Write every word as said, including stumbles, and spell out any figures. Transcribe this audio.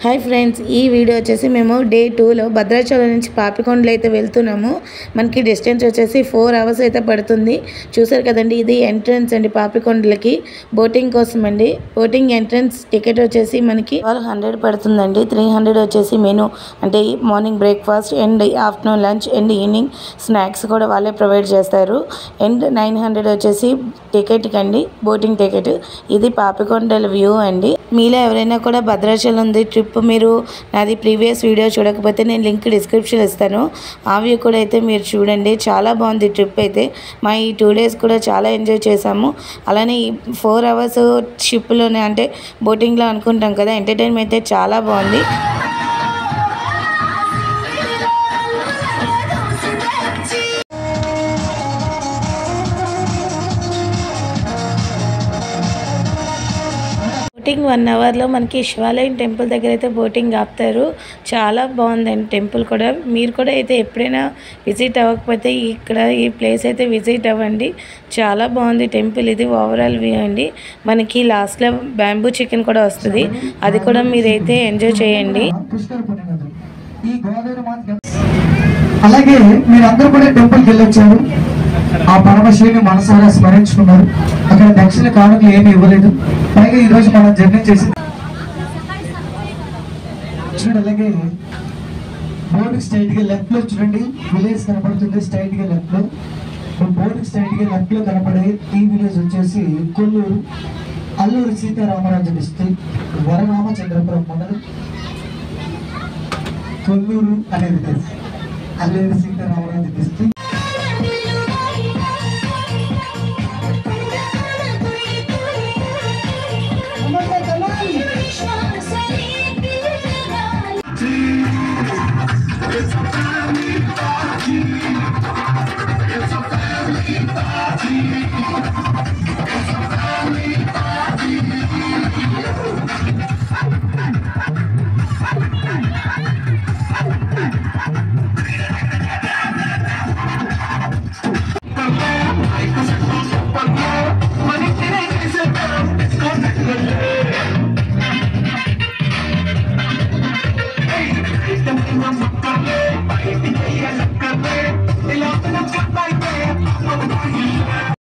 Hi friends, ఈ video వచ్చేసి మేము డే టూలో భద్రాచలం నుంచి పాపికొండలు అయితే వెళ్తున్నాము. మనకి డిస్టెన్స్ వచ్చేసి ఫోర్ అవర్స్ అయితే పడుతుంది. చూసారు కదండి, ఇది ఎంట్రన్స్ అండి పాపికొండలకి బోటింగ్ కోసం అండి. బోటింగ్ ఎంట్రన్స్ టికెట్ వచ్చేసి మనకి ట్వెల్వ్ హండ్రెడ్ పడుతుందండి. త్రీ హండ్రెడ్ వచ్చేసి మెనూ అంటే morning breakfast and afternoon lunch and evening snacks కూడా వాళ్ళే ప్రొవైడ్ చేస్తారు. అండ్ నైన్ హండ్రెడ్ వచ్చేసి టికెట్కి అండి, బోటింగ్ టికెట్. ఇది పాపికొండల వ్యూ అండి. మీలో ఎవరైనా కూడా భద్రాచలం ఉంది ట్రిప్ మీరు నాది ప్రీవియస్ వీడియో చూడకపోతే నేను లింక్ డిస్క్రిప్షన్ ఇస్తాను. ఆ వ్యూ కూడా అయితే మీరు చూడండి. చాలా బాగుంది ట్రిప్ అయితే. మా ఈ టూ డేస్ కూడా చాలా ఎంజాయ్ చేసాము. అలానే ఈ ఫోర్ అవర్స్ షిప్లోనే అంటే బోటింగ్లో అనుకుంటాం కదా, ఎంటర్టైన్మెంట్ అయితే చాలా బాగుంది. బోటింగ్ వన్ అవర్లో మనకి శివాలయం టెంపుల్ దగ్గర అయితే బోటింగ్ ఆపుతారు. చాలా బాగుందండి టెంపుల్ కూడా. మీరు కూడా అయితే ఎప్పుడైనా విజిట్ అవ్వకపోతే ఇక్కడ ఈ ప్లేస్ అయితే విజిట్ అవ్వండి. చాలా బాగుంది టెంపుల్. ఇది ఓవరాల్ వ్యూ అండి. మనకి లాస్ట్లో బ్యాంబూ చికెన్ కూడా వస్తుంది, అది కూడా మీరైతే ఎంజాయ్ చేయండి. అలాగే మీరందరూ కూడా టెంపుల్కి వెళ్ళొచ్చారు, ఆ పరమశివుని మనసారా స్మరించుకున్నారు. అక్కడ దక్షిణ కానుకలు ఏమి ఇవ్వలేదు. పైగా ఈ రోజు మనం జర్నీ చేసి చూడండి. అలాగే బోర్డు స్ట్రైట్ గా లెఫ్ట్ లో చూడండి, విలేజ్ కనపడుతుంది. స్ట్రైట్ గా లెఫ్ట్ లో బోర్డు స్ట్రైట్ గా లెఫ్ట్ లో కనపడే ఈ విలేజ్ వచ్చేసి కొల్లూరు, అల్లూరు సీతారామరాజు డిస్ట్రిక్ట్, వరరామచంద్రపురం మండలం, కొల్లూరు అనే విలేజ్, అల్లూరు సీతారామరాజు డిస్ట్రిక్ట్.